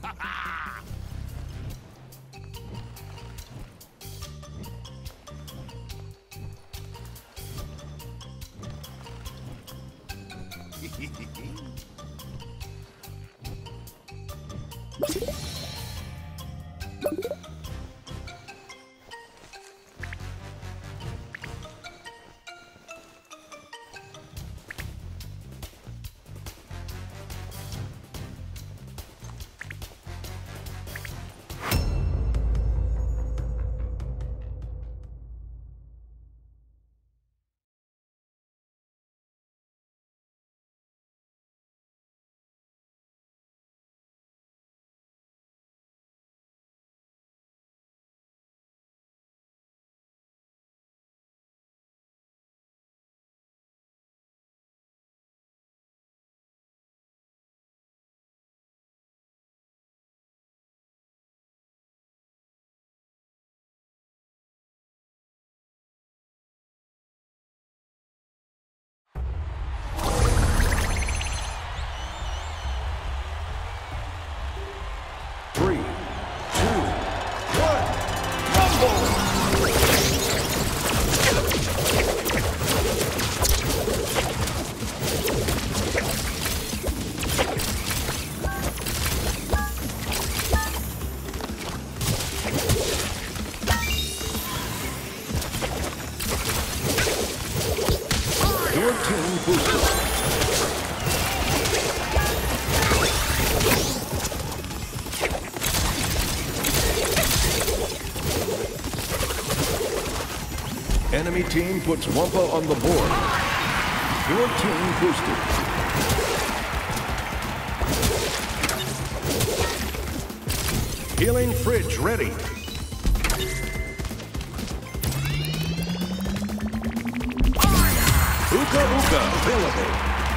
Enemy team puts Wumpa on the board. Your team boosted. Healing fridge ready. Uka Uka available.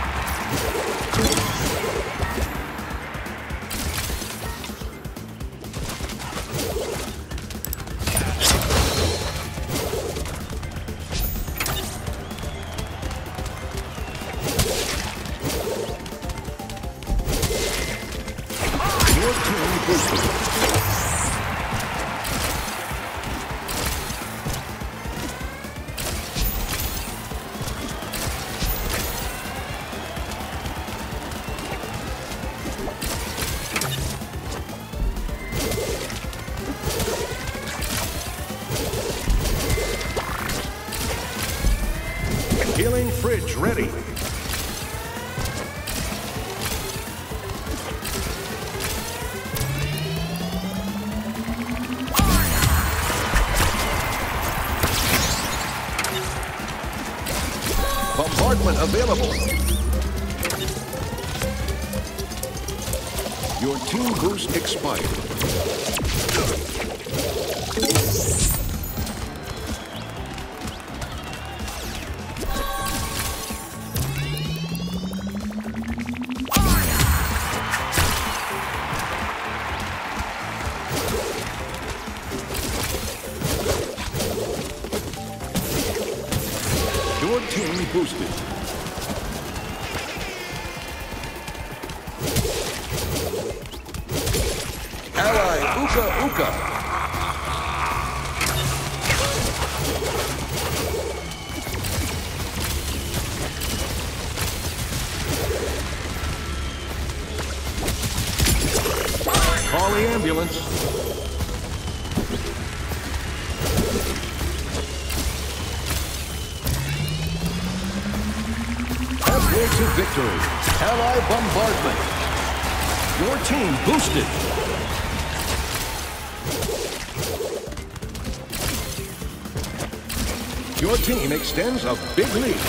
Healing fridge ready. Bombardment available. Your team boost expired. Your team boosted. Ally Uka Uka. Call the ambulance. Halfway to victory. Ally bombardment. Your team boosted. Your team extends a big lead.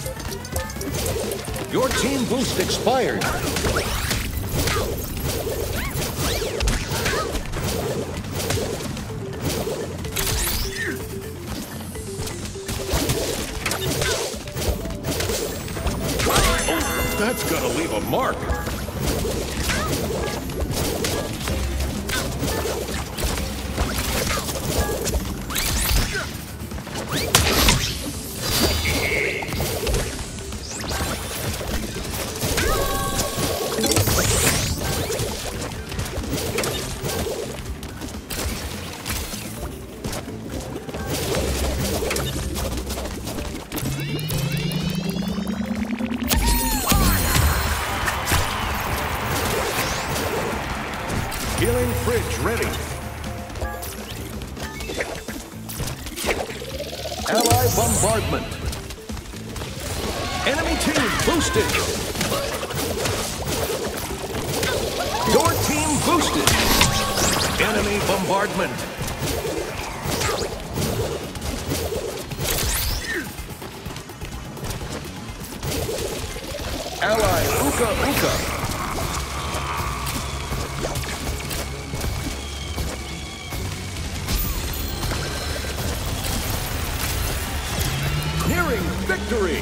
Your team boost expired. That's gonna leave a mark. Healing fridge ready. Ally bombardment. Enemy team boosted. Your team boosted. Enemy bombardment. Ally Uka Uka. Nearing victory!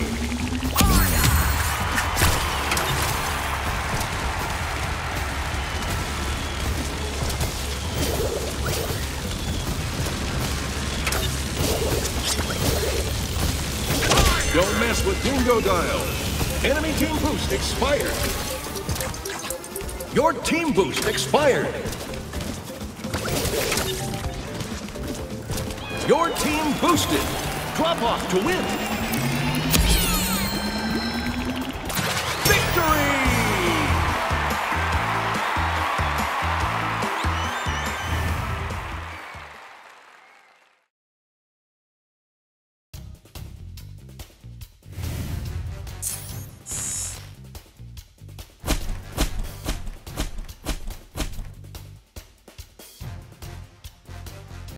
Don't mess with Dingo Dial. Enemy team boost expired. Your team boost expired. Your team boosted. Drop off to win.